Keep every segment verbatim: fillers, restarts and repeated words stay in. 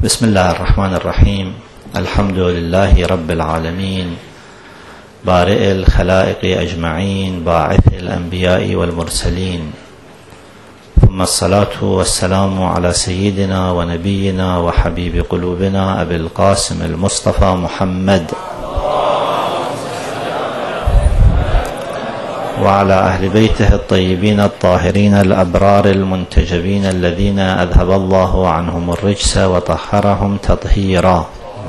بسم الله الرحمن الرحيم. الحمد لله رب العالمين، بارئ الخلائق أجمعين، باعث الأنبياء والمرسلين، ثم الصلاة والسلام على سيدنا ونبينا وحبيب قلوبنا أبي القاسم المصطفى محمد وعلى أهل بيته الطيبين الطاهرين الأبرار المنتجبين الذين أذهب الله عنهم الرجس وطهرهم تطهيرا.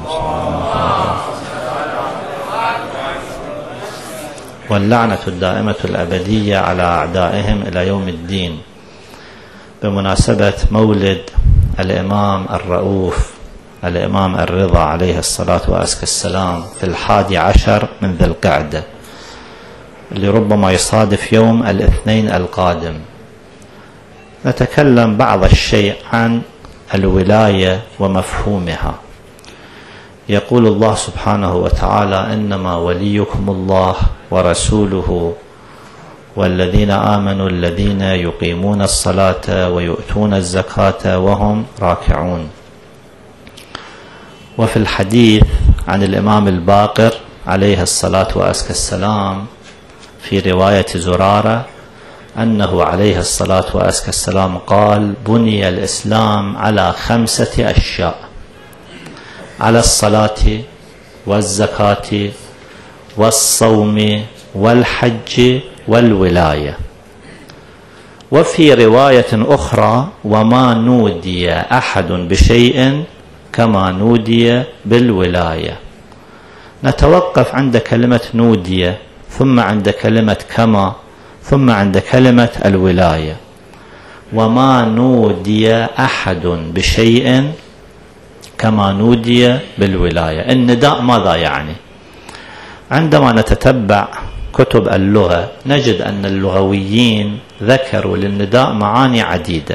واللعنة الدائمة الأبدية على أعدائهم إلى يوم الدين، بمناسبة مولد الإمام الرؤوف الإمام الرضا عليه الصلاة وأزكى السلام في الحادي عشر من ذي القعدة، اللي ربما يصادف يوم الاثنين القادم. نتكلم بعض الشيء عن الولاية ومفهومها. يقول الله سبحانه وتعالى: إنما وليكم الله ورسوله والذين آمنوا الذين يقيمون الصلاة ويؤتون الزكاة وهم راكعون. وفي الحديث عن الإمام الباقر عليه الصلاة وأزكى السلام في رواية زرارة أنه عليه الصلاة وأزكى السلام قال: بني الإسلام على خمسة أشياء: على الصلاة والزكاة والصوم والحج والولاية. وفي رواية أخرى: وما نودي أحد بشيء كما نودي بالولاية. نتوقف عند كلمة نودي، ثم عند كلمة كما، ثم عند كلمة الولاية. وما نودي أحد بشيء كما نودي بالولاية. النداء ماذا يعني؟ عندما نتتبع كتب اللغة نجد أن اللغويين ذكروا للنداء معاني عديدة،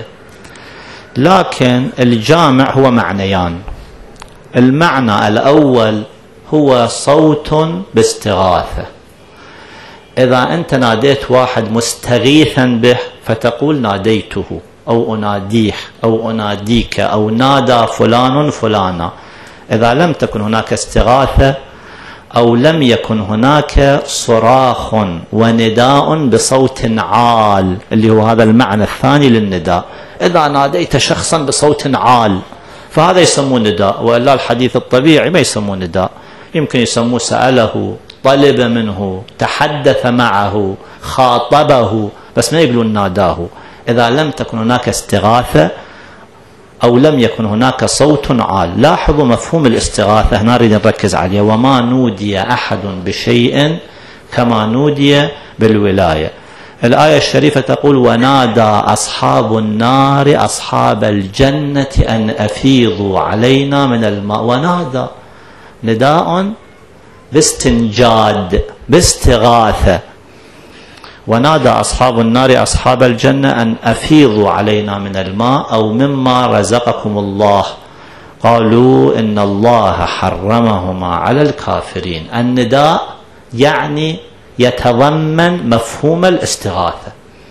لكن الجامع هو معنيان. المعنى الأول هو صوت باستغاثة. إذا أنت ناديت واحد مستغيثا به فتقول ناديته أو أناديه أو أناديك أو نادى فلان فلانا. إذا لم تكن هناك استغاثة أو لم يكن هناك صراخ ونداء بصوت عال، اللي هو هذا المعنى الثاني للنداء. إذا ناديت شخصا بصوت عال فهذا يسموه نداء، وإلا الحديث الطبيعي ما يسموه نداء، يمكن يسموه سأله، طلب منه، تحدث معه، خاطبه، بس ما يقولون ناداه. إذا لم تكن هناك استغاثة أو لم يكن هناك صوت عال. لاحظوا مفهوم الاستغاثة هنا نريد نركز عليه: وما نودي أحد بشيء كما نودي بالولاية. الآية الشريفة تقول: ونادى أصحاب النار أصحاب الجنة أن أفيضوا علينا من الماء. ونادى نداء باستنجاد باستغاثة. ونادى أصحاب النار أصحاب الجنة أن أفيضوا علينا من الماء أو مما رزقكم الله، قالوا إن الله حرمهما على الكافرين. النداء يعني يتضمن مفهوم الاستغاثة.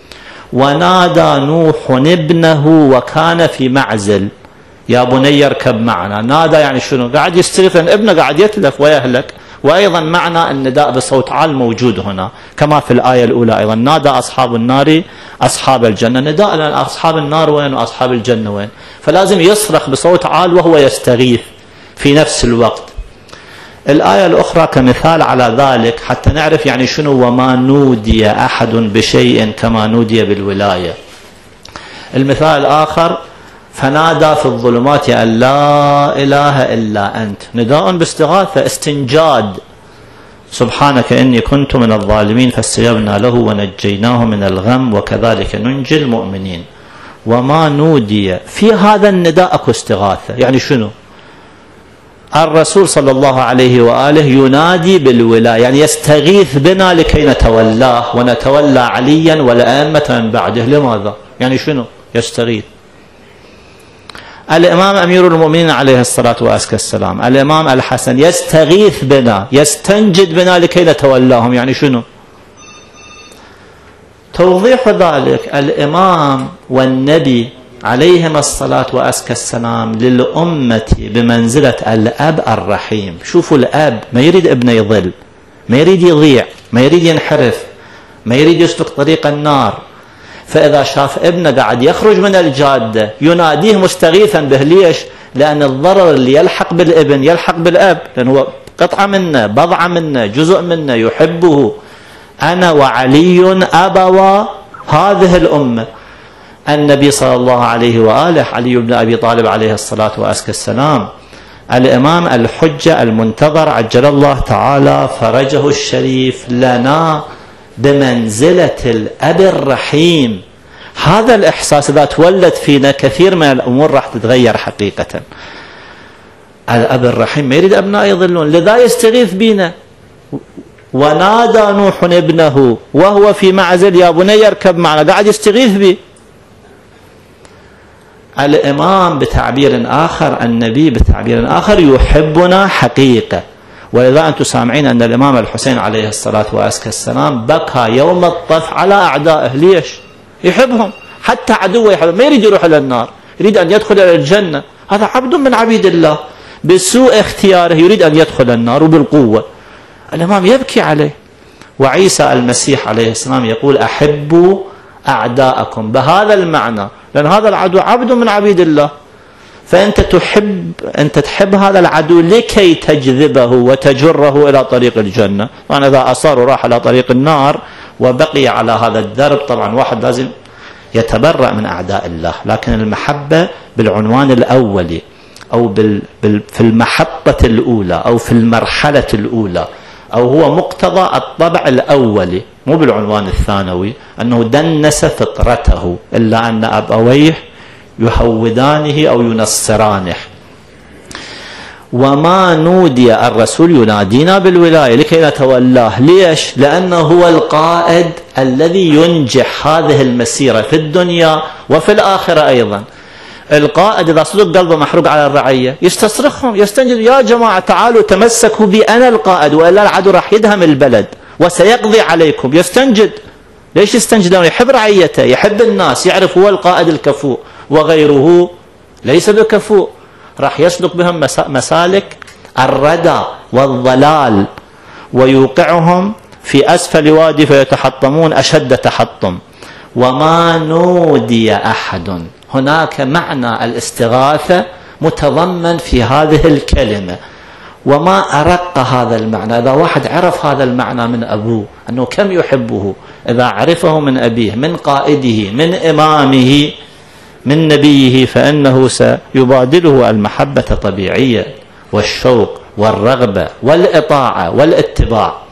ونادى نوح ابنه وكان في معزل: يا بني اركب معنا. نادى يعني شنو؟ قاعد يستغيث، ابنه قاعد يتلف ويهلك. وأيضا معنى النداء بصوت عال موجود هنا كما في الآية الأولى أيضا: نادى أصحاب النار أصحاب الجنة. نداء لأن أصحاب النار وين وأصحاب الجنة وين؟ فلازم يصرخ بصوت عال وهو يستغيث في نفس الوقت. الآية الأخرى كمثال على ذلك حتى نعرف يعني شنو وما نودي أحد بشيء كما نودي بالولاية. المثال الآخر: فنادى في الظلمات أن لا إله إلا أنت. نداء باستغاثة، استنجاد: سبحانك إني كنت من الظالمين فاستجبنا له ونجيناه من الغم وكذلك ننجي المؤمنين. وما نودي، في هذا النداء أكو استغاثة. يعني شنو؟ الرسول صلى الله عليه وآله ينادي بالولاية، يعني يستغيث بنا لكي نتولاه ونتولى عليا والأئمة من بعده. لماذا؟ يعني شنو يستغيث؟ الإمام أمير المؤمنين عليه الصلاة وأزكى السلام، الإمام الحسن يستغيث بنا، يستنجد بنا لكي نتولاهم. يعني شنو؟ توضيح ذلك: الإمام والنبي عليهم الصلاة وأزكى السلام للأمة بمنزلة الأب الرحيم. شوفوا الأب ما يريد ابنه يضل، ما يريد يضيع، ما يريد ينحرف، ما يريد يسلك طريق النار. فإذا شاف ابنه قاعد يخرج من الجادة يناديه مستغيثا به. ليش؟ لأن الضرر اللي يلحق بالابن يلحق بالأب، لأنه هو قطعة منه، بضعة منه، جزء منه، يحبه. أنا وعلي أبوا هذه الأمة. النبي صلى الله عليه وآله علي بن أبي طالب عليه الصلاة وأزكى السلام، الإمام الحجة المنتظر عجل الله تعالى فرجه الشريف، لنا بمنزلة الأب الرحيم. هذا الإحساس إذا تولد فينا كثير من الأمور راح تتغير حقيقة. الأب الرحيم ما يريد أبناء يضلون، لذا يستغيث بنا. ونادى نوح ابنه وهو في معزل يا بني اركب معنا، قاعد يستغيث به. الإمام بتعبير آخر، النبي بتعبير آخر يحبنا حقيقة. ولذا أنتم سامعين أن الإمام الحسين عليه الصلاة وأزكى السلام بكى يوم الطف على أعدائه. ليش؟ يحبهم، حتى عدوه يحبهم، ما يريد يروح إلى النار، يريد أن يدخل إلى الجنة. هذا عبد من عبيد الله بسوء اختياره يريد أن يدخل النار وبالقوة. الإمام يبكي عليه. وعيسى المسيح عليه السلام يقول أحبوا أعداءكم بهذا المعنى، لأن هذا العدو عبد من عبيد الله. فأنت تحب أنت تحب هذا العدو لكي تجذبه وتجره إلى طريق الجنة. طبعا إذا أصر وراح إلى طريق النار وبقي على هذا الدرب، طبعا واحد لازم يتبرأ من أعداء الله. لكن المحبة بالعنوان الأولي أو بال بال في المحطة الأولى أو في المرحلة الأولى، أو هو مقتضى الطبع الأولي، مو بالعنوان الثانوي أنه دنس فطرته، إلا أن أبويه يهودانه أو ينصرانه. وما نودي الرسول ينادينا بالولاية لكي نتولاه. ليش؟ لأنه هو القائد الذي ينجح هذه المسيرة في الدنيا وفي الآخرة أيضا. القائد إذا صدق قلبه محروق على الرعية يستصرخهم، يستنجد يا جماعة تعالوا تمسكوا بي أنا القائد، وإلا العدو راح يدهم البلد وسيقضي عليكم. يستنجد. ليش يستنجدون؟ يحب رعيته، يحب الناس، يعرف هو القائد الكفؤ وغيره ليس بكفؤ، راح يسلك بهم مسالك الردى والضلال ويوقعهم في أسفل وادي فيتحطمون أشد تحطم. وما نودي أحد، هناك معنى الاستغاثة متضمن في هذه الكلمة. وما أرق هذا المعنى. إذا واحد عرف هذا المعنى من أبوه أنه كم يحبه، إذا عرفه من أبيه، من قائده، من إمامه، من نبيه، فإنه سيبادله المحبة طبيعية والشوق والرغبة والإطاعة والاتباع.